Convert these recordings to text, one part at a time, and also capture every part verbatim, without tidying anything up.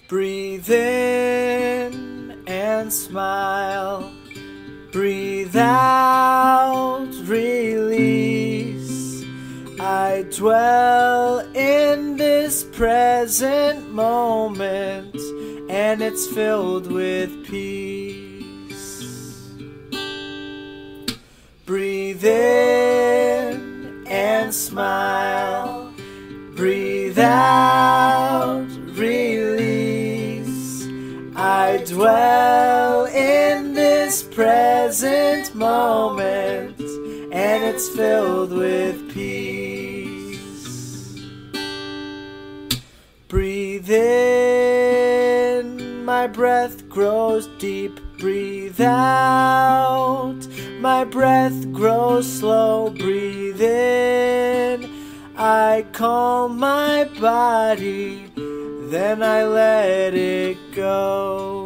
Breathe in and smile. Breathe out, release. I dwell in this present moment, and it's filled with peace. Breathe in and smile. Breathe out, release. I dwell in this present moment, and it's filled with peace. Breathe in, my breath grows deep. Breathe out, my breath grows slow. Breathe in, I calm my body, then I let it go.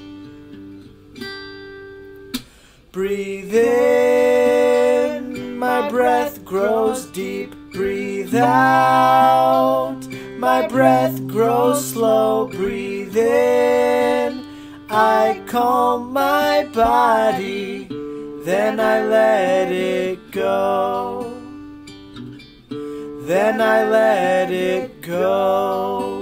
Breathe in, my breath grows deep. Breathe out, my breath grows slow. Breathe in, I calm my body, then I let it go. Then I let it go.